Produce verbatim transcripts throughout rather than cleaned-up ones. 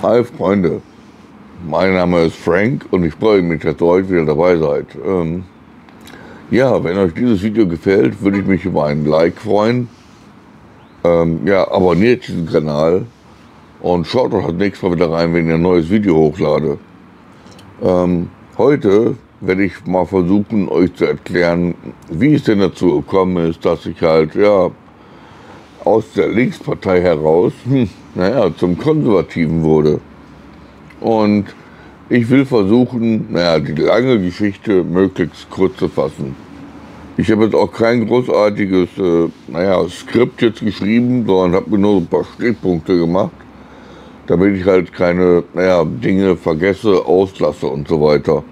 Hi Freunde, mein Name ist Frank und ich freue mich, dass ihr heute wieder dabei seid. Ähm, ja, wenn euch dieses Video gefällt, würde ich mich über einen Like freuen. Ähm, ja, abonniert diesen Kanal und schaut doch das nächste Mal wieder rein, wenn ich ein neues Video hochlade. Ähm, heute werde ich mal versuchen, euch zu erklären, wie es denn dazu gekommen ist, dass ich halt, ja, aus der Linkspartei heraus, hm, naja, zum Konservativen wurde. Und ich will versuchen, naja, die lange Geschichte möglichst kurz zu fassen. Ich habe jetzt auch kein großartiges, äh, naja, Skript jetzt geschrieben, sondern habe mir nur ein paar Stichpunkte gemacht, damit ich halt keine, naja, Dinge vergesse, auslasse und so weiter.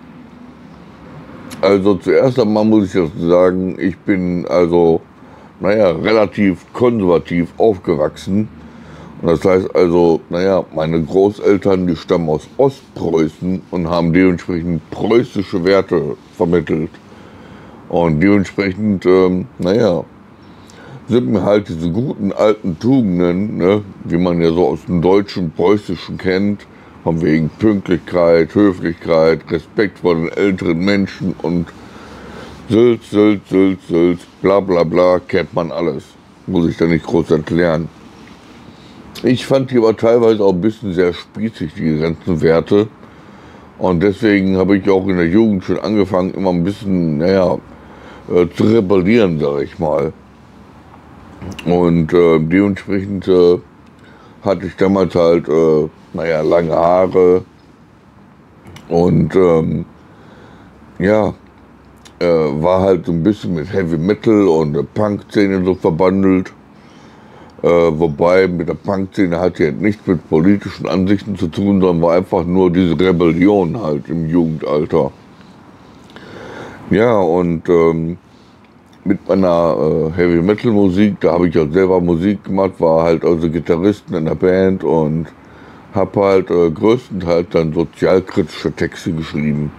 Also zuerst einmal muss ich dazu sagen, ich bin also, naja, relativ konservativ aufgewachsen. Und das heißt also, naja, meine Großeltern, die stammen aus Ostpreußen und haben dementsprechend preußische Werte vermittelt. Und dementsprechend, ähm, naja, sind mir halt diese guten alten Tugenden, ne, wie man ja so aus dem Deutschen, Preußischen kennt, von wegen Pünktlichkeit, Höflichkeit, Respekt vor den älteren Menschen und Sülz, Sülz, Sülz, Sülz, bla bla bla, kennt man alles. Muss ich da nicht groß erklären. Ich fand die aber teilweise auch ein bisschen sehr spießig, die ganzen Werte. Und deswegen habe ich auch in der Jugend schon angefangen, immer ein bisschen, naja, äh, zu rebellieren, sage ich mal. Und äh, dementsprechend äh, hatte ich damals halt, äh, naja, lange Haare und ähm, ja, äh, war halt so ein bisschen mit Heavy Metal und der Punk-Szene so verbandelt. Äh, wobei mit der Punk-Szene hat ja nichts mit politischen Ansichten zu tun, sondern war einfach nur diese Rebellion halt im Jugendalter. Ja, und ähm, mit meiner äh, Heavy-Metal-Musik, da habe ich ja selber Musik gemacht, war halt also Gitarristen in der Band und habe halt äh, größtenteils dann sozialkritische Texte geschrieben.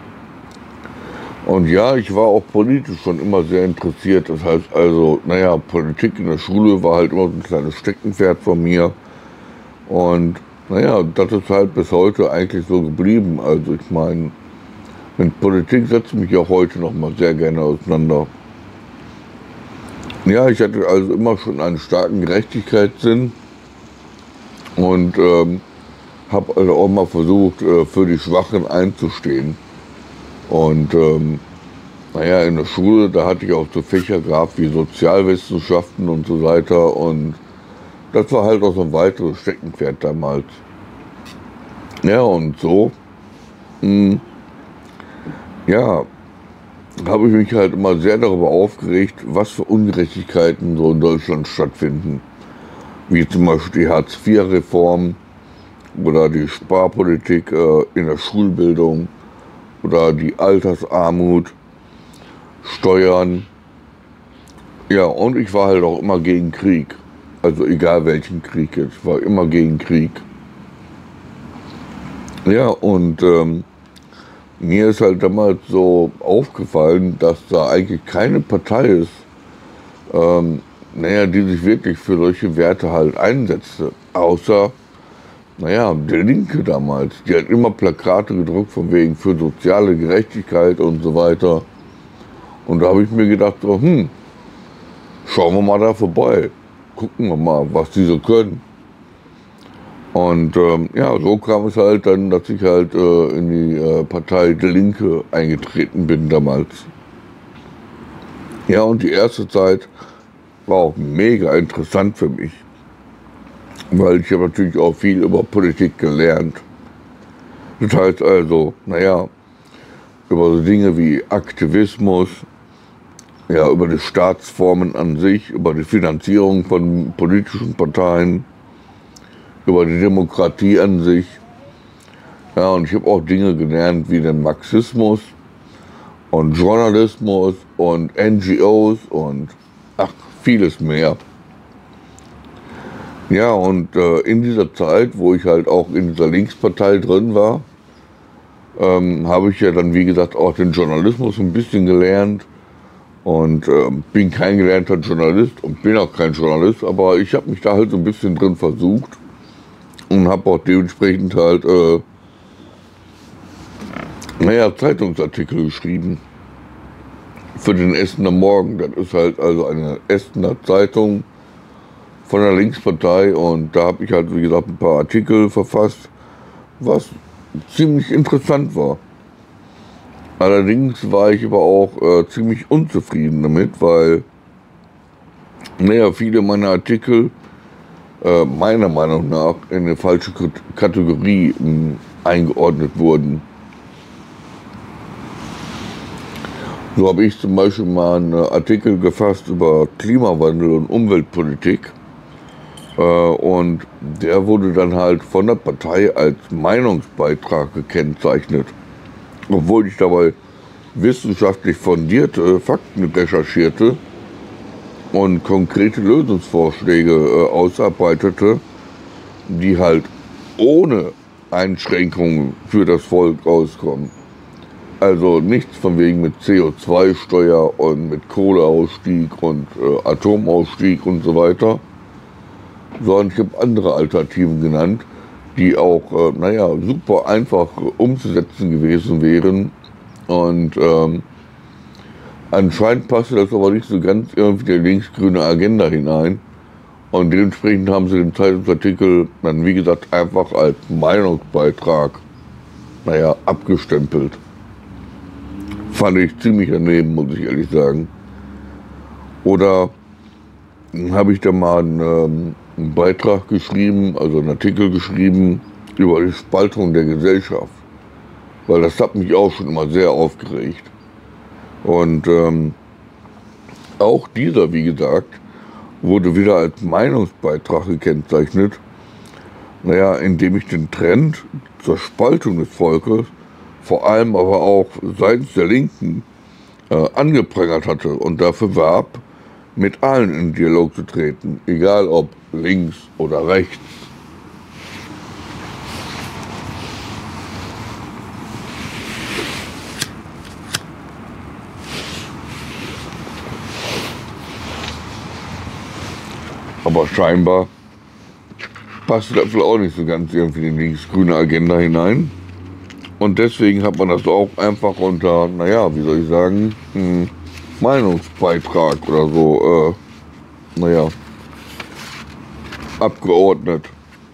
Und ja, ich war auch politisch schon immer sehr interessiert. Das heißt also, naja, Politik in der Schule war halt immer so ein kleines Steckenpferd von mir. Und naja, das ist halt bis heute eigentlich so geblieben. Also ich meine, mit Politik setze ich mich auch heute noch mal sehr gerne auseinander. Ja, ich hatte also immer schon einen starken Gerechtigkeitssinn und ähm, habe also auch mal versucht, äh, für die Schwachen einzustehen. Und ähm, naja, in der Schule, da hatte ich auch so Fächer gehabt wie Sozialwissenschaften und so weiter. Und das war halt auch so ein weiteres Steckenpferd damals. Ja, und so, mh, ja, habe ich mich halt immer sehr darüber aufgeregt, was für Ungerechtigkeiten so in Deutschland stattfinden. Wie zum Beispiel die Hartz vier Reform oder die Sparpolitik äh, in der Schulbildung. Oder die Altersarmut, Steuern. Ja, und ich war halt auch immer gegen Krieg. Also egal welchen Krieg jetzt, ich war immer gegen Krieg. Ja, und ähm, mir ist halt damals so aufgefallen, dass da eigentlich keine Partei ist, ähm, naja, die sich wirklich für solche Werte halt einsetzte. Außer naja, die Linke damals, die hat immer Plakate gedruckt von wegen für soziale Gerechtigkeit und so weiter. Und da habe ich mir gedacht, so, hm, schauen wir mal da vorbei, gucken wir mal, was die so können. Und ähm, ja, so kam es halt dann, dass ich halt äh, in die äh, Partei Die Linke eingetreten bin damals. Ja, und die erste Zeit war auch mega interessant für mich. Weil ich habe natürlich auch viel über Politik gelernt. Das heißt also, naja, über so Dinge wie Aktivismus, ja, über die Staatsformen an sich, über die Finanzierung von politischen Parteien, über die Demokratie an sich. Ja, und ich habe auch Dinge gelernt wie den Marxismus und Journalismus und N G Os und ach, vieles mehr. Ja, und äh, in dieser Zeit, wo ich halt auch in dieser Linkspartei drin war, ähm, habe ich ja dann, wie gesagt, auch den Journalismus ein bisschen gelernt. Und äh, bin kein gelernter Journalist und bin auch kein Journalist, aber ich habe mich da halt so ein bisschen drin versucht. und habe auch dementsprechend halt, äh, naja, Zeitungsartikel geschrieben für den Essener Morgen. Das ist halt also eine Essener Zeitung von der Linkspartei und da habe ich halt, wie gesagt, ein paar Artikel verfasst, was ziemlich interessant war. Allerdings war ich aber auch äh, ziemlich unzufrieden damit, weil, naja, viele meiner Artikel äh, meiner Meinung nach in eine falsche Kategorie mh, eingeordnet wurden. So habe ich zum Beispiel mal einen Artikel gefasst über Klimawandel und Umweltpolitik. Äh, und der wurde dann halt von der Partei als Meinungsbeitrag gekennzeichnet. Obwohl ich dabei wissenschaftlich fundierte Fakten recherchierte und konkrete Lösungsvorschläge äh, ausarbeitete, die halt ohne Einschränkungen für das Volk auskommen. Also nichts von wegen mit C O zwei Steuer und mit Kohleausstieg und äh, Atomausstieg und so weiter, sondern ich habe andere Alternativen genannt, die auch, äh, naja, super einfach umzusetzen gewesen wären. Und ähm, anscheinend passte das aber nicht so ganz irgendwie in die linksgrüne Agenda hinein. Und dementsprechend haben sie den Zeitungsartikel dann, wie gesagt, einfach als Meinungsbeitrag, naja, abgestempelt. Fand ich ziemlich daneben, muss ich ehrlich sagen. Oder habe ich da mal einen, ähm, einen Beitrag geschrieben, also einen Artikel geschrieben über die Spaltung der Gesellschaft. Weil das hat mich auch schon immer sehr aufgeregt. Und ähm, auch dieser, wie gesagt, wurde wieder als Meinungsbeitrag gekennzeichnet. Naja, indem ich den Trend zur Spaltung des Volkes, vor allem aber auch seitens der Linken, äh, angeprangert hatte und dafür warb, mit allen in Dialog zu treten, egal ob links oder rechts. Aber scheinbar passt das vielleicht auch nicht so ganz irgendwie in die linksgrüne Agenda hinein. Und deswegen hat man das auch einfach unter, naja, wie soll ich sagen, hm, Meinungsbeitrag oder so, äh, naja, abgeordnet.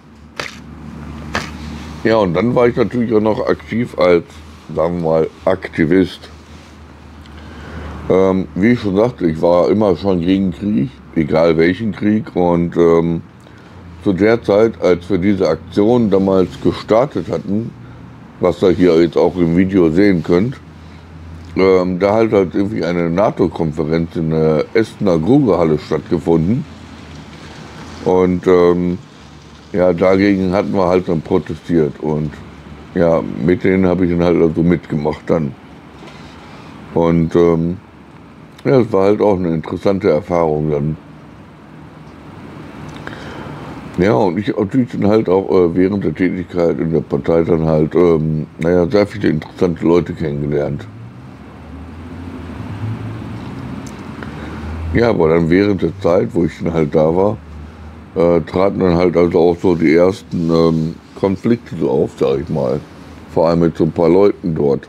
Ja, und dann war ich natürlich auch noch aktiv als, sagen wir mal, Aktivist. Ähm, wie ich schon sagte, ich war immer schon gegen Krieg, egal welchen Krieg. Und ähm, zu der Zeit, als wir diese Aktion damals gestartet hatten, was ihr hier jetzt auch im Video sehen könnt, ähm, da hat halt irgendwie eine NATO-Konferenz in der Essener Grugehalle stattgefunden. Und ähm, ja, dagegen hatten wir halt dann protestiert. Und ja, mit denen habe ich dann halt also mitgemacht dann. Und ähm, ja, es war halt auch eine interessante Erfahrung dann. Ja, und ich habe natürlich dann halt auch äh, während der Tätigkeit in der Partei dann halt, ähm, naja, sehr viele interessante Leute kennengelernt. Ja, aber dann während der Zeit, wo ich dann halt da war, äh, traten dann halt also auch so die ersten ähm, Konflikte so auf, sag ich mal. Vor allem mit so ein paar Leuten dort.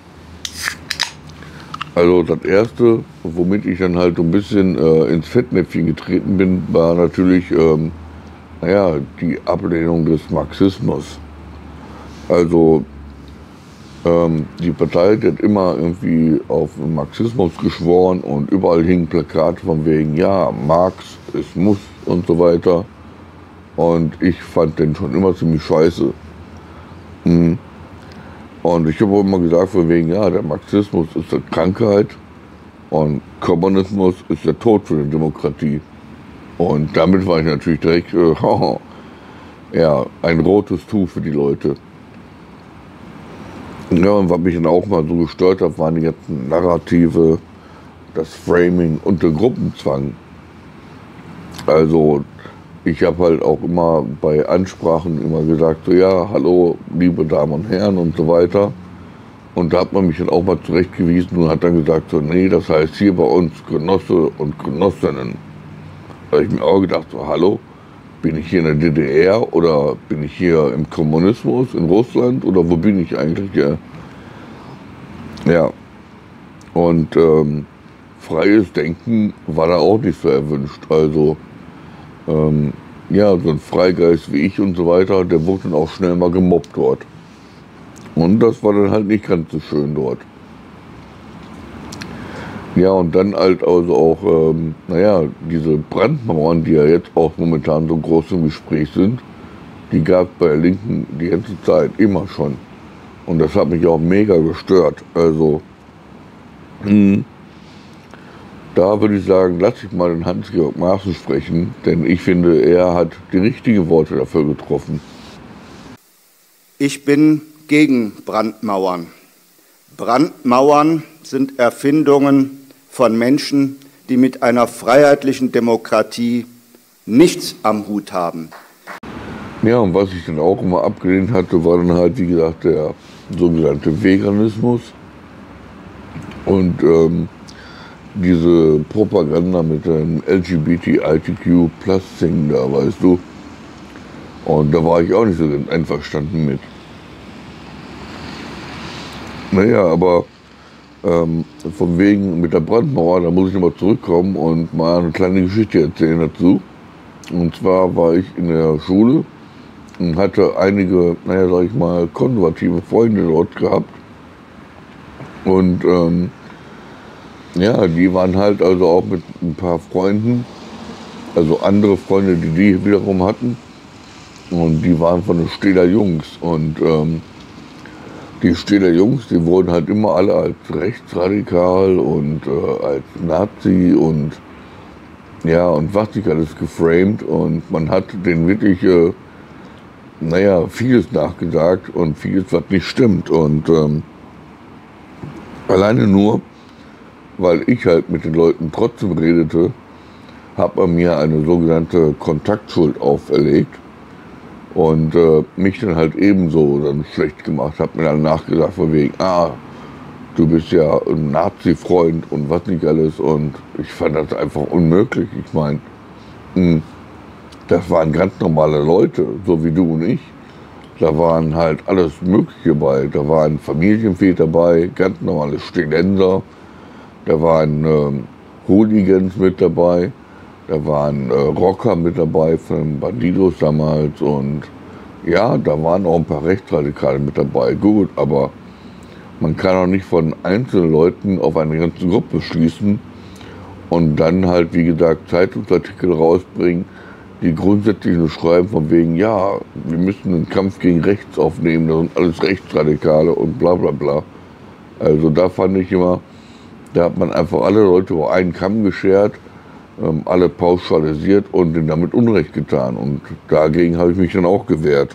Also das Erste, womit ich dann halt so ein bisschen äh, ins Fettnäpfchen getreten bin, war natürlich, ähm, naja, die Ablehnung des Marxismus. Also ähm, die Partei die hat immer irgendwie auf den Marxismus geschworen und überall hingen Plakate von wegen, ja, Marx, es muss und so weiter. Und ich fand den schon immer ziemlich scheiße. Mhm. Und ich habe auch immer gesagt von wegen, ja, der Marxismus ist eine Krankheit und Kommunismus ist der Tod für die Demokratie. Und damit war ich natürlich direkt, äh, ja, ein rotes Tuch für die Leute. Ja, und was mich dann auch mal so gestört hat, waren die ganzen Narrative, das Framing und der Gruppenzwang. Also ich habe halt auch immer bei Ansprachen immer gesagt, so ja, hallo, liebe Damen und Herren und so weiter. Und da hat man mich dann auch mal zurechtgewiesen und hat dann gesagt, so nee, das heißt hier bei uns Genosse und Genossinnen. Da habe ich mir auch gedacht, so hallo, bin ich hier in der D D R oder bin ich hier im Kommunismus in Russland oder wo bin ich eigentlich? Ja, ja. Und ähm, freies Denken war da auch nicht so erwünscht. Also ähm, ja, so ein Freigeist wie ich und so weiter, der wurde dann auch schnell mal gemobbt dort. Und das war dann halt nicht ganz so schön dort. Ja, und dann halt also auch, ähm, naja, diese Brandmauern, die ja jetzt auch momentan so groß im Gespräch sind, die gab es bei der Linken die ganze Zeit, immer schon. Und das hat mich auch mega gestört. Also, mh, da würde ich sagen, lass ich mal den Hans-Georg Maaßen sprechen, denn ich finde, er hat die richtigen Worte dafür getroffen. Ich bin gegen Brandmauern. Brandmauern sind Erfindungen von Menschen, die mit einer freiheitlichen Demokratie nichts am Hut haben. Ja, und was ich dann auch immer abgelehnt hatte, war dann halt, wie gesagt, der sogenannte Veganismus und ähm, diese Propaganda mit dem L G B T I Q Plus Ding da, weißt du. Und da war ich auch nicht so einverstanden mit. Naja, aber ähm, von wegen mit der Brandmauer, da muss ich nochmal zurückkommen und mal eine kleine Geschichte erzählen dazu. Und zwar war ich in der Schule und hatte einige, naja, sag ich mal, konservative Freunde dort gehabt. Und ähm, ja, die waren halt also auch mit ein paar Freunden, also andere Freunde, die die wiederum hatten. Und die waren von den Stähler Jungs. Und ähm, die Stähler Jungs, die wurden halt immer alle als rechtsradikal und äh, als Nazi und ja, und was nicht alles geframed. Und man hat denen wirklich, äh, naja, vieles nachgesagt und vieles, was nicht stimmt. Und ähm, alleine nur, weil ich halt mit den Leuten trotzdem redete, hat man mir eine sogenannte Kontaktschuld auferlegt und äh, mich dann halt ebenso dann schlecht gemacht, hat mir dann nachgesagt von wegen, ah, du bist ja ein Nazi-Freund und was nicht alles, und ich fand das einfach unmöglich. Ich meine, das waren ganz normale Leute, so wie du und ich. Da waren halt alles Mögliche bei, da waren Familienväter dabei, ganz normale Studenter. Da waren ähm, Hooligans mit dabei, da waren äh, Rocker mit dabei von Bandidos damals und ja, da waren auch ein paar Rechtsradikale mit dabei. Gut, aber man kann auch nicht von einzelnen Leuten auf eine ganze Gruppe schließen und dann halt, wie gesagt, Zeitungsartikel rausbringen, die grundsätzlich nur schreiben von wegen, ja, wir müssen einen Kampf gegen rechts aufnehmen, das sind alles Rechtsradikale und bla bla bla. Also da fand ich immer, da hat man einfach alle Leute über einen Kamm geschert, ähm, alle pauschalisiert und denen damit Unrecht getan. Und dagegen habe ich mich dann auch gewehrt.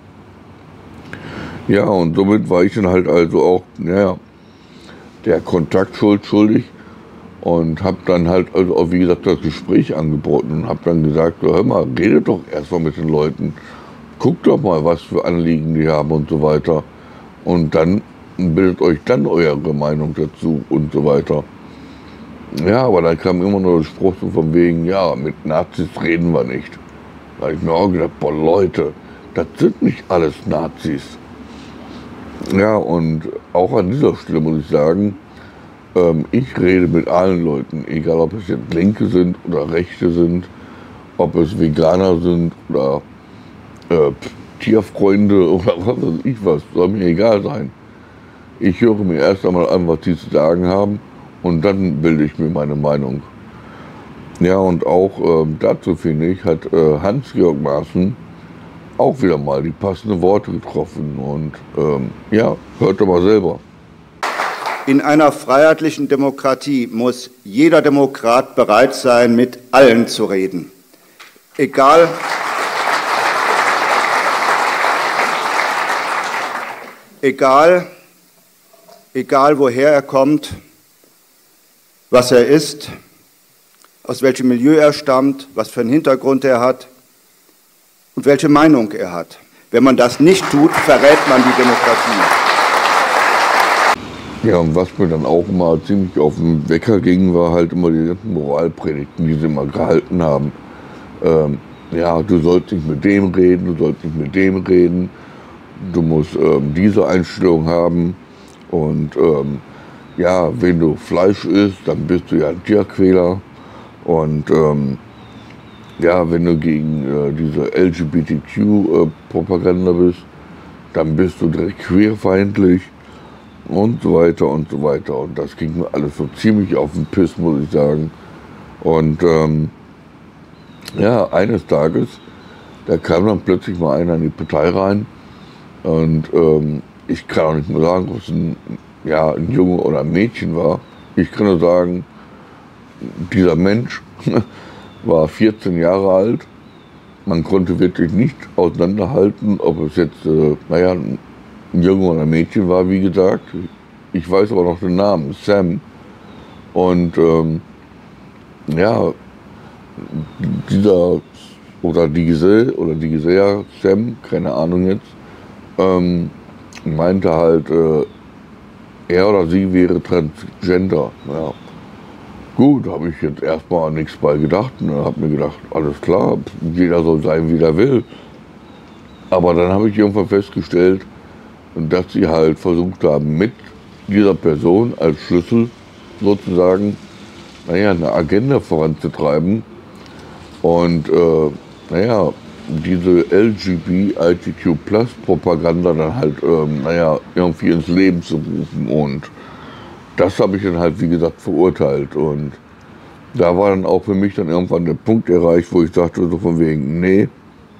Ja, und somit war ich dann halt also auch, naja, der Kontaktschuld schuldig und habe dann halt also auch, wie gesagt, das Gespräch angeboten und habe dann gesagt, hör mal, redet doch erstmal mit den Leuten, guckt doch mal, was für Anliegen die haben und so weiter. Und dann bildet euch dann eure Meinung dazu und so weiter. Ja, aber dann kam immer nur der Spruch so von wegen, ja, mit Nazis reden wir nicht. Da habe ich mir auch gedacht, boah Leute, das sind nicht alles Nazis. Ja, und auch an dieser Stelle muss ich sagen, ähm, ich rede mit allen Leuten, egal ob es jetzt Linke sind oder Rechte sind, ob es Veganer sind oder äh, Tierfreunde oder was weiß ich was, soll mir egal sein. Ich höre mir erst einmal an, was die zu sagen haben und dann bilde ich mir meine Meinung. Ja, und auch äh, dazu finde ich, hat äh, Hans-Georg Maaßen auch wieder mal die passenden Worte getroffen und ähm, ja, hört doch mal selber. In einer freiheitlichen Demokratie muss jeder Demokrat bereit sein, mit allen zu reden. Egal, egal, egal woher er kommt, was er ist, aus welchem Milieu er stammt, was für einen Hintergrund er hat und welche Meinung er hat. Wenn man das nicht tut, verrät man die Demokratie. Ja, und was mir dann auch immer ziemlich auf den Wecker ging, war halt immer die ganzen Moralpredigten, die sie immer gehalten haben. Ähm, ja, du sollst nicht mit dem reden, du sollst nicht mit dem reden, du musst ähm, diese Einstellung haben und ähm, ja, wenn du Fleisch isst, dann bist du ja ein Tierquäler und ähm, ja, wenn du gegen äh, diese L G B T Q-Propaganda äh, bist, dann bist du direkt queerfeindlich und so weiter und so weiter. Und das ging mir alles so ziemlich auf den Piss, muss ich sagen. Und ähm, ja, eines Tages, da kam dann plötzlich mal einer in die Partei rein und ähm, ich kann auch nicht mehr sagen, ob es ein, ja, ein Junge oder ein Mädchen war. Ich kann nur sagen, dieser Mensch war vierzehn Jahre alt. Man konnte wirklich nicht auseinanderhalten, ob es jetzt, äh, naja, ein Junge oder ein Mädchen war, wie gesagt. Ich weiß aber noch den Namen, Sam. Und ähm, ja, dieser oder diese oder diese, ja, Sam, keine Ahnung jetzt, ähm, meinte halt, äh, er oder sie wäre transgender. Ja. Gut, habe ich jetzt erstmal nichts bei gedacht. Und dann habe mir gedacht, alles klar, jeder soll sein, wie er will. Aber dann habe ich irgendwann festgestellt, dass sie halt versucht haben, mit dieser Person als Schlüssel sozusagen, naja, eine Agenda voranzutreiben. Und äh, naja, diese L G B T Q Plus Propaganda dann halt, ähm, naja, irgendwie ins Leben zu rufen. Und das habe ich dann halt, wie gesagt, verurteilt. Und da war dann auch für mich dann irgendwann der Punkt erreicht, wo ich sagte, so von wegen, nee,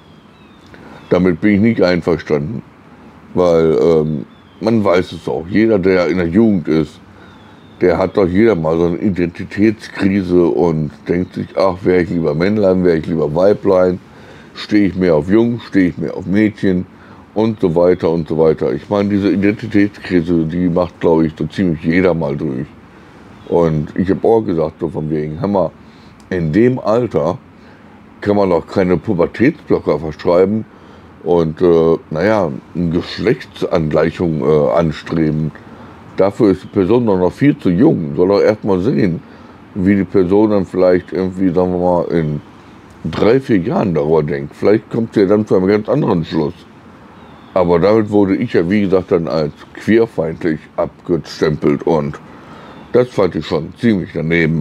damit bin ich nicht einverstanden. Weil ähm, man weiß es auch, jeder, der in der Jugend ist, der hat doch jeder mal so eine Identitätskrise und denkt sich, ach, wäre ich lieber Männlein, wäre ich lieber Weiblein, stehe ich mehr auf Jung, stehe ich mehr auf Mädchen und so weiter und so weiter. Ich meine, diese Identitätskrise, die macht, glaube ich, so ziemlich jeder mal durch. Und ich habe auch gesagt, so von wegen, Hammer, in dem Alter kann man doch keine Pubertätsblocker verschreiben und, äh, naja, eine Geschlechtsangleichung äh, anstreben. Dafür ist die Person doch noch viel zu jung. Soll doch erstmal sehen, wie die Person dann vielleicht irgendwie, sagen wir mal, in drei, vier Jahren darüber denkt. Vielleicht kommt sie ja dann zu einem ganz anderen Schluss. Aber damit wurde ich ja, wie gesagt, dann als queerfeindlich abgestempelt und das fand ich schon ziemlich daneben.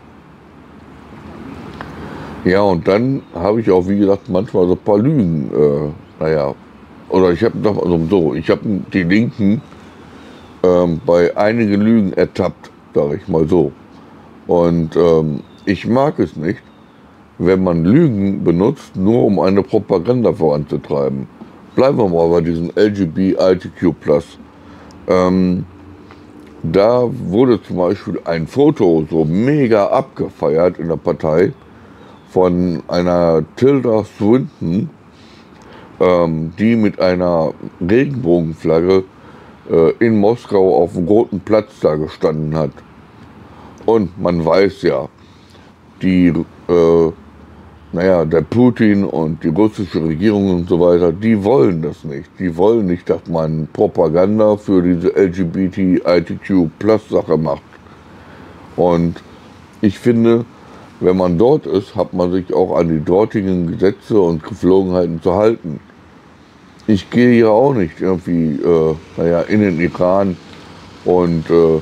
Ja, und dann habe ich auch, wie gesagt, manchmal so ein paar Lügen, äh, naja, oder ich habe noch, also so, ich habe die Linken ähm, bei einigen Lügen ertappt, sage ich mal so. Und ähm, ich mag es nicht, wenn man Lügen benutzt, nur um eine Propaganda voranzutreiben. Bleiben wir mal bei diesem L G B T Q plus. Ähm, da wurde zum Beispiel ein Foto so mega abgefeiert in der Partei von einer Tilda Swinton, ähm, die mit einer Regenbogenflagge äh, in Moskau auf dem Roten Platz da gestanden hat. Und man weiß ja, die, äh, naja, der Putin und die russische Regierung und so weiter, die wollen das nicht. Die wollen nicht, dass man Propaganda für diese L G B T Q plus Sache macht. Und ich finde, wenn man dort ist, hat man sich auch an die dortigen Gesetze und Geflogenheiten zu halten. Ich gehe ja auch nicht irgendwie, äh, naja, in den Iran und äh,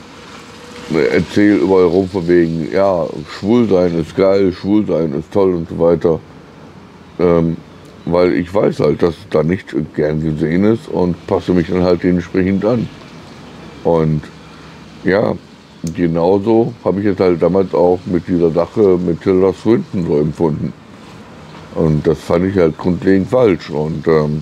erzähle überall rum von wegen, ja, schwul sein ist geil, schwul sein ist toll und so weiter. Ähm, weil ich weiß halt, dass es da nicht gern gesehen ist und passe mich dann halt dementsprechend an. Und ja, genauso habe ich es halt damals auch mit dieser Sache mit Tilda Swinton so empfunden. Und das fand ich halt grundlegend falsch. Und ähm,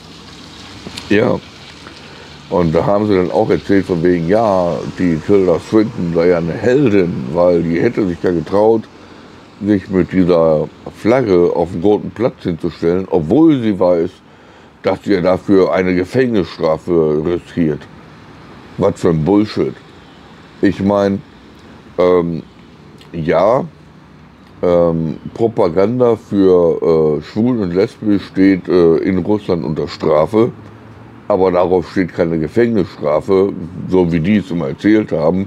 ja, und da haben sie dann auch erzählt von wegen, ja, die Tilda Swinton sei ja eine Heldin, weil die hätte sich ja getraut, sich mit dieser Flagge auf den Roten Platz hinzustellen, obwohl sie weiß, dass sie ja dafür eine Gefängnisstrafe riskiert. Was für ein Bullshit. Ich meine, ähm, ja, ähm, Propaganda für äh, schwul und lesbisch steht äh, in Russland unter Strafe, aber darauf steht keine Gefängnisstrafe, so wie die es immer erzählt haben,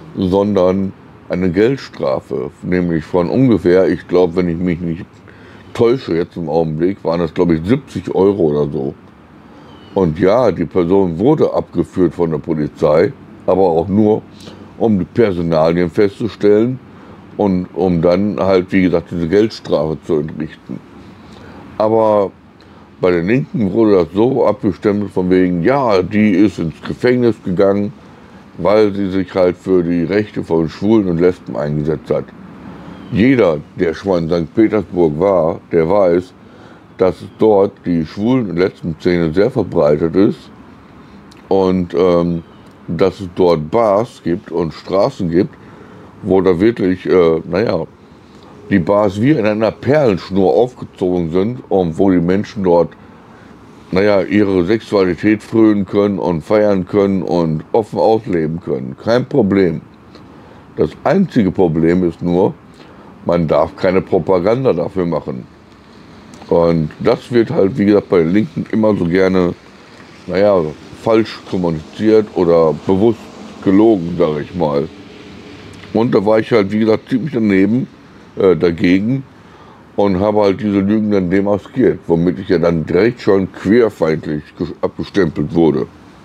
sondern eine Geldstrafe, nämlich von ungefähr, ich glaube, wenn ich mich nicht täusche jetzt im Augenblick, waren das glaube ich siebzig Euro oder so. Und ja, die Person wurde abgeführt von der Polizei, aber auch nur, um die Personalien festzustellen und um dann halt, wie gesagt, diese Geldstrafe zu entrichten. Aber bei den Linken wurde das so abgestempelt von wegen, ja, die ist ins Gefängnis gegangen, weil sie sich halt für die Rechte von Schwulen und Lesben eingesetzt hat. Jeder, der schon mal in Sankt Petersburg war, der weiß, dass dort die Schwulen- und Lesben-Szene sehr verbreitet ist und ähm, dass es dort Bars gibt und Straßen gibt, wo da wirklich, äh, naja, die Bars wie in einer Perlenschnur aufgezogen sind und wo die Menschen dort, naja, ihre Sexualität frönen können und feiern können und offen ausleben können. Kein Problem. Das einzige Problem ist nur, man darf keine Propaganda dafür machen. Und das wird halt, wie gesagt, bei den Linken immer so gerne, naja, falsch kommuniziert oder bewusst gelogen, sage ich mal. Und da war ich halt, wie gesagt, ziemlich daneben, äh, dagegen und habe halt diese Lügen dann demaskiert, womit ich ja dann direkt schon queerfeindlich abgestempelt wurde.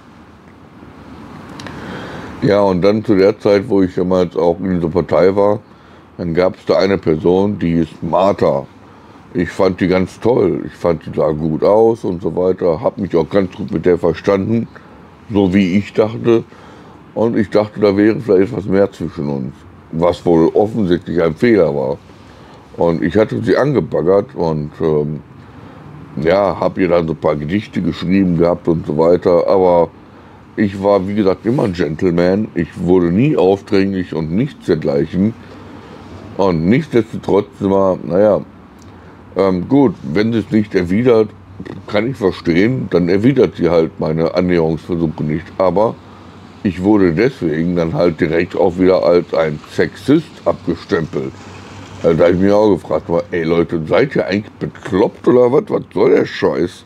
Ja, und dann zu der Zeit, wo ich damals auch in dieser Partei war, dann gab es da eine Person, die hieß Martha. Ich fand die ganz toll, ich fand die sah gut aus und so weiter, habe mich auch ganz gut mit der verstanden, so wie ich dachte. Und ich dachte, da wäre vielleicht etwas mehr zwischen uns, was wohl offensichtlich ein Fehler war. Und ich hatte sie angebaggert und ähm, ja, habe ihr dann so ein paar Gedichte geschrieben gehabt und so weiter. Aber ich war, wie gesagt, immer ein Gentleman. Ich wurde nie aufdringlich und nichts dergleichen. Und nichtsdestotrotz immer, naja, ähm, gut, wenn sie es nicht erwidert, kann ich verstehen, dann erwidert sie halt meine Annäherungsversuche nicht. Aber ich wurde deswegen dann halt direkt auch wieder als ein Sexist abgestempelt. Also da habe ich mich auch gefragt, war, ey Leute, seid ihr eigentlich bekloppt oder was? Was soll der Scheiß?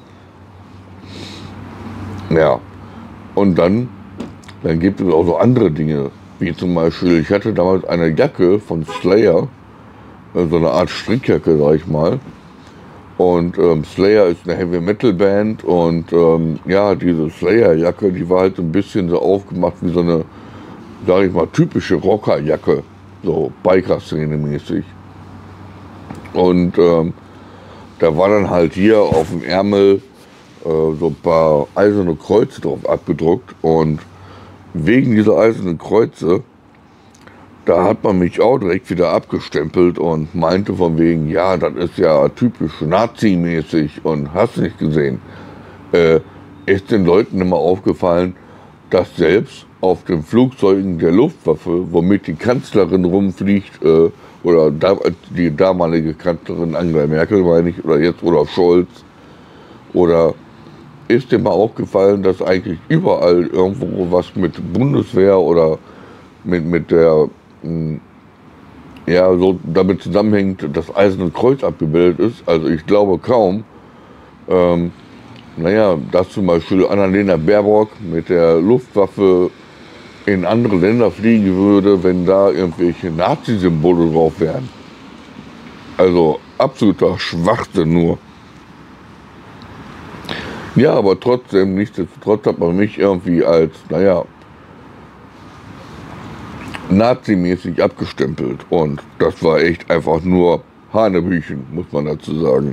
Ja, und dann, dann gibt es auch so andere Dinge, wie zum Beispiel, ich hatte damals eine Jacke von Slayer, so eine Art Strickjacke, sag ich mal. Und ähm, Slayer ist eine Heavy-Metal-Band und ähm, ja, diese Slayer-Jacke, die war halt so ein bisschen so aufgemacht wie so eine, sag ich mal, typische Rocker-Jacke, so Biker-Szene-mäßig. Und ähm, da war dann halt hier auf dem Ärmel äh, so ein paar eiserne Kreuze drauf abgedruckt und wegen dieser eisernen Kreuze, da hat man mich auch direkt wieder abgestempelt und meinte von wegen, ja, das ist ja typisch Nazi-mäßig und hast nicht gesehen. Äh, ist den Leuten immer aufgefallen, dass selbst auf den Flugzeugen der Luftwaffe, womit die Kanzlerin rumfliegt, äh, oder da, die damalige Kanzlerin Angela Merkel, meine ich, oder jetzt Olaf Scholz, oder ist dir mal aufgefallen, dass eigentlich überall irgendwo was mit Bundeswehr oder mit, mit der, ja, so damit zusammenhängt, das Eiserne Kreuz abgebildet ist? Also ich glaube kaum, ähm, naja, dass zum Beispiel Annalena Baerbock mit der Luftwaffe in andere Länder fliegen würde, wenn da irgendwelche Nazi-Symbole drauf wären. Also absoluter Schwachsinn nur. Ja, aber trotzdem, nichtsdestotrotz hat man mich irgendwie als, naja, nazimäßig abgestempelt. Und das war echt einfach nur Hanebüchen, muss man dazu sagen.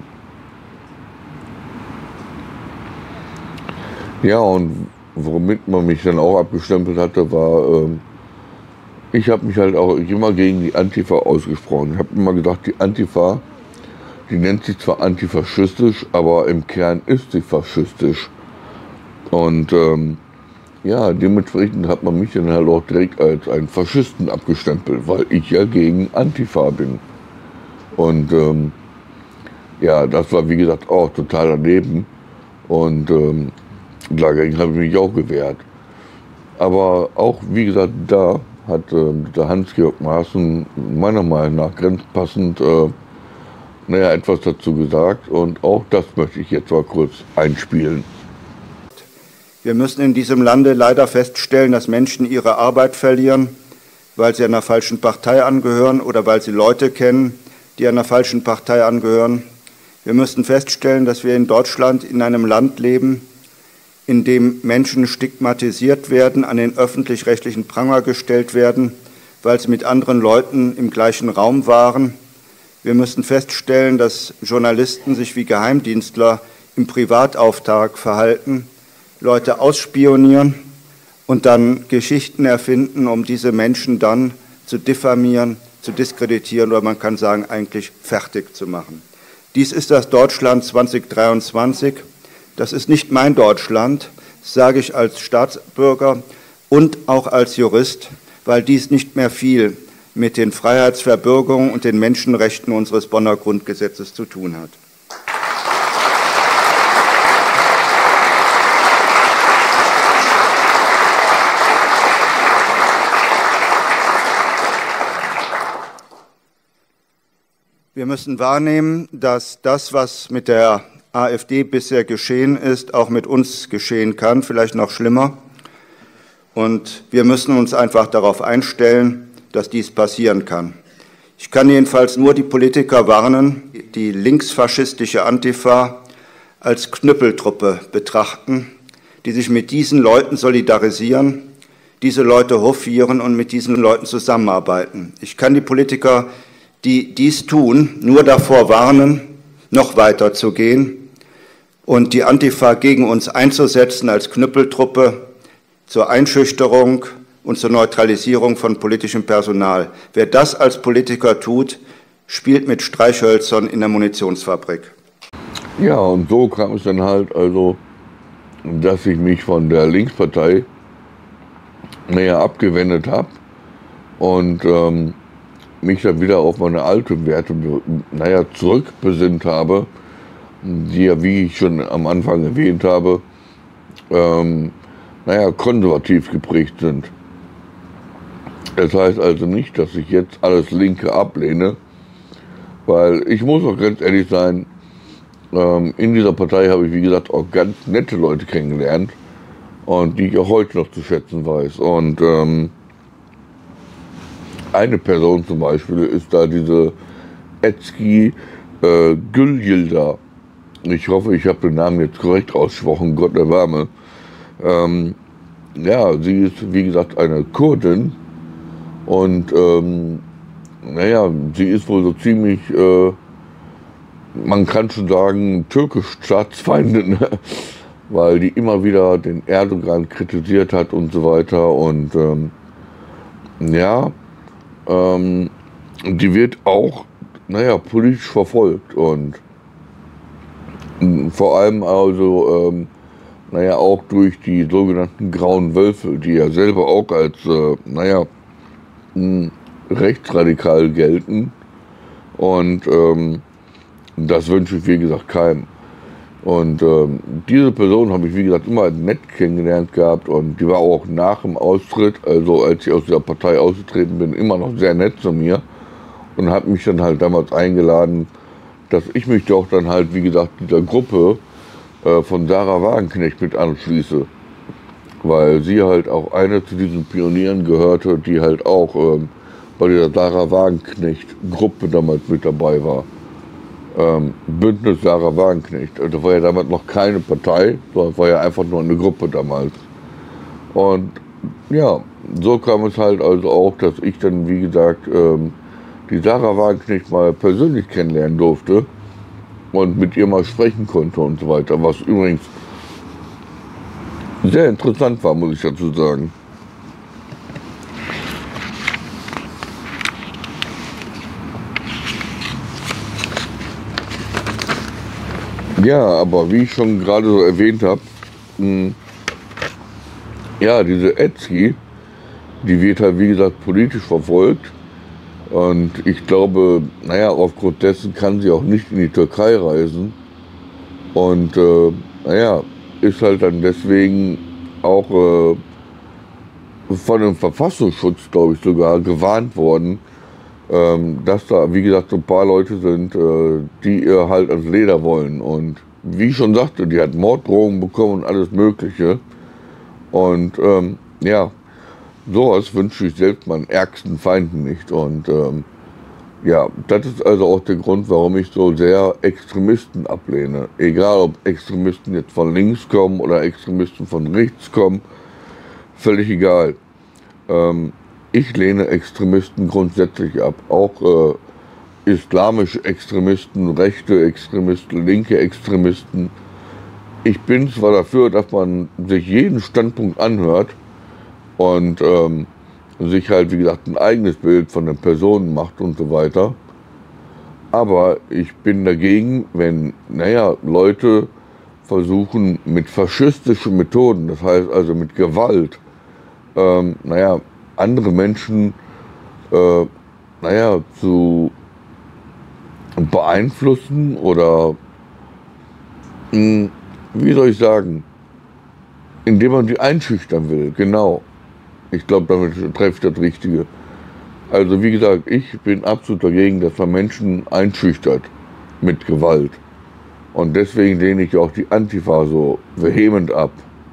Ja, und womit man mich dann auch abgestempelt hatte, war, ähm, ich habe mich halt auch immer gegen die Antifa ausgesprochen. Ich habe immer gedacht, die Antifa, die nennt sich zwar antifaschistisch, aber im Kern ist sie faschistisch. Und ähm, ja, dementsprechend hat man mich dann halt auch direkt als einen Faschisten abgestempelt, weil ich ja gegen Antifa bin. Und ähm, ja, das war wie gesagt auch total daneben. Und ähm, dagegen habe ich mich auch gewehrt. Aber auch, wie gesagt, da hat äh, der Hans-Georg Maaßen meiner Meinung nach grenzpassend äh, naja, etwas dazu gesagt. Und auch das möchte ich jetzt mal kurz einspielen. Wir müssen in diesem Lande leider feststellen, dass Menschen ihre Arbeit verlieren, weil sie einer falschen Partei angehören oder weil sie Leute kennen, die einer falschen Partei angehören. Wir müssen feststellen, dass wir in Deutschland in einem Land leben, in dem Menschen stigmatisiert werden, an den öffentlich-rechtlichen Pranger gestellt werden, weil sie mit anderen Leuten im gleichen Raum waren. Wir müssen feststellen, dass Journalisten sich wie Geheimdienstler im Privatauftrag verhalten, Leute ausspionieren und dann Geschichten erfinden, um diese Menschen dann zu diffamieren, zu diskreditieren oder man kann sagen, eigentlich fertig zu machen. Dies ist das Deutschland zweitausenddreiundzwanzig. Das ist nicht mein Deutschland, das sage ich als Staatsbürger und auch als Jurist, weil dies nicht mehr viel mit den Freiheitsverbürgungen und den Menschenrechten unseres Bonner Grundgesetzes zu tun hat. Wir müssen wahrnehmen, dass das, was mit der AfD bisher geschehen ist, auch mit uns geschehen kann, vielleicht noch schlimmer. Und wir müssen uns einfach darauf einstellen, dass dies passieren kann. Ich kann jedenfalls nur die Politiker warnen, die linksfaschistische Antifa als Knüppeltruppe betrachten, die sich mit diesen Leuten solidarisieren, diese Leute hofieren und mit diesen Leuten zusammenarbeiten. Ich kann die Politiker, die dies tun, nur davor warnen, noch weiter zu gehen und die Antifa gegen uns einzusetzen als Knüppeltruppe zur Einschüchterung und zur Neutralisierung von politischem Personal. Wer das als Politiker tut, spielt mit Streichhölzern in der Munitionsfabrik. Ja, und so kam es dann halt also, dass ich mich von der Linkspartei näher abgewendet habe und ähm, mich dann wieder auf meine alten Werte, naja, zurückbesinnt habe, die ja, wie ich schon am Anfang erwähnt habe, ähm, naja, konservativ geprägt sind. Das heißt also nicht, dass ich jetzt alles Linke ablehne, weil ich muss auch ganz ehrlich sein, ähm, in dieser Partei habe ich, wie gesagt, auch ganz nette Leute kennengelernt und die ich auch heute noch zu schätzen weiß. Und ähm, eine Person zum Beispiel ist da diese Ezgi äh, Gülyilda. Ich hoffe, ich habe den Namen jetzt korrekt ausgesprochen, Gott erbarme. Ähm, ja, sie ist, wie gesagt, eine Kurdin und ähm, naja, sie ist wohl so ziemlich, äh, man kann schon sagen, türkisch Staatsfeindin, weil die immer wieder den Erdogan kritisiert hat und so weiter und ähm, ja, Ähm, die wird auch, naja, politisch verfolgt und vor allem also, ähm, naja, auch durch die sogenannten Grauen Wölfe, die ja selber auch als, äh, naja, rechtsradikal gelten und ähm, das wünsche ich, wie gesagt, keinem. Und ähm, diese Person habe ich, wie gesagt, immer nett kennengelernt gehabt und die war auch nach dem Austritt, also als ich aus der Partei ausgetreten bin, immer noch sehr nett zu mir und hat mich dann halt damals eingeladen, dass ich mich doch dann halt, wie gesagt, dieser Gruppe äh, von Sarah Wagenknecht mit anschließe, weil sie halt auch eine zu diesen Pionieren gehörte, die halt auch ähm, bei dieser Sarah Wagenknecht-Gruppe damals mit dabei war. Ähm, Bündnis Sarah Wagenknecht. Das war ja damals noch keine Partei, sondern war ja einfach nur eine Gruppe damals. Und ja, so kam es halt also auch, dass ich dann, wie gesagt, ähm, die Sarah Wagenknecht mal persönlich kennenlernen durfte und mit ihr mal sprechen konnte und so weiter, was übrigens sehr interessant war, muss ich dazu sagen. Ja, aber wie ich schon gerade so erwähnt habe, ja, diese Ezgi, die wird halt, wie gesagt, politisch verfolgt. Und ich glaube, naja, aufgrund dessen kann sie auch nicht in die Türkei reisen. Und äh, naja, ist halt dann deswegen auch äh, von dem Verfassungsschutz, glaube ich, sogar gewarnt worden, ähm, dass da, wie gesagt, so ein paar Leute sind, äh, die ihr halt ans Leder wollen. Und wie ich schon sagte, die hat Morddrohungen bekommen und alles Mögliche. Und ähm, ja, sowas wünsche ich selbst meinen ärgsten Feinden nicht. Und ähm, Ja, das ist also auch der Grund, warum ich so sehr Extremisten ablehne. Egal, ob Extremisten jetzt von links kommen oder Extremisten von rechts kommen, völlig egal. Ähm, ich lehne Extremisten grundsätzlich ab. Auch äh, islamische Extremisten, rechte Extremisten, linke Extremisten. Ich bin zwar dafür, dass man sich jeden Standpunkt anhört und ähm, sich halt, wie gesagt, ein eigenes Bild von den Personen macht und so weiter. Aber ich bin dagegen, wenn, naja, Leute versuchen mit faschistischen Methoden, das heißt also mit Gewalt, ähm, naja, andere Menschen, äh, naja, zu beeinflussen oder, mh, wie soll ich sagen, indem man die einschüchtern will, genau. Ich glaube, damit treffe ich das Richtige. Also wie gesagt, ich bin absolut dagegen, dass man Menschen einschüchtert mit Gewalt. Und deswegen lehne ich auch die Antifa so vehement ab.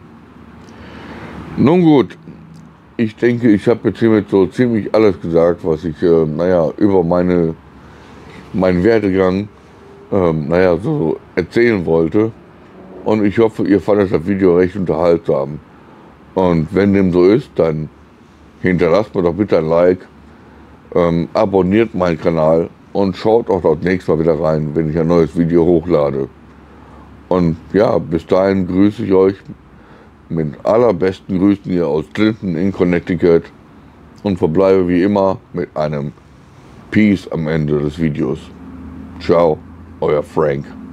Nun gut, ich denke, ich habe jetzt hiermit so ziemlich alles gesagt, was ich, äh, naja, über meine, meinen Werdegang, äh, naja, so erzählen wollte. Und ich hoffe, ihr fandet das Video recht unterhaltsam. Und wenn dem so ist, dann hinterlasst mir doch bitte ein Like, ähm, abonniert meinen Kanal und schaut auch das nächste Mal wieder rein, wenn ich ein neues Video hochlade. Und ja, bis dahin grüße ich euch mit allerbesten Grüßen hier aus Clinton in Connecticut und verbleibe wie immer mit einem Peace am Ende des Videos. Ciao, euer Frank.